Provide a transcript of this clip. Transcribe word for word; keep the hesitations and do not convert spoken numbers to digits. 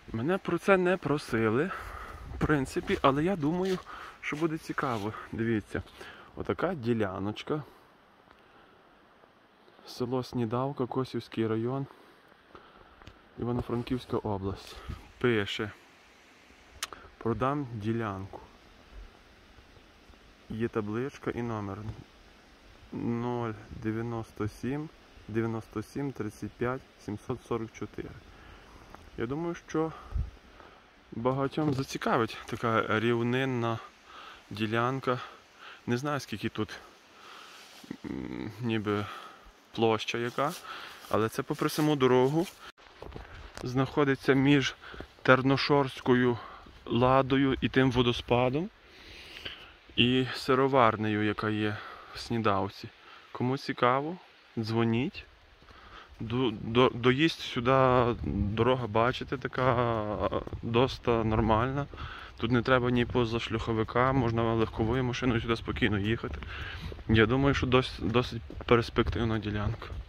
Мене про це не просили, в принципі, але я думаю, що буде цікаво. Дивіться, отака діляночка. Село Снідавка, Косівський район, Івано-Франківська область. Пише: продам ділянку. Є табличка і номер нуль дев'яносто сім дев'яносто сім тридцять п'ять сімсот сорок чотири. Я думаю, що багатьом зацікавить така рівнинна ділянка. Не знаю, скільки тут ніби площа яка, але це попри саму дорогу. Знаходиться між Терношорською ладою і тим водоспадом, і сироварнею, яка є в Снідавці. Кому цікаво, дзвоніть. До, до, доїзд сюди, дорога, бачите, така доста нормальна. Тут не треба ні позашляховика, можна легковою машиною сюди спокійно їхати. Я думаю, що досить, досить перспективна ділянка.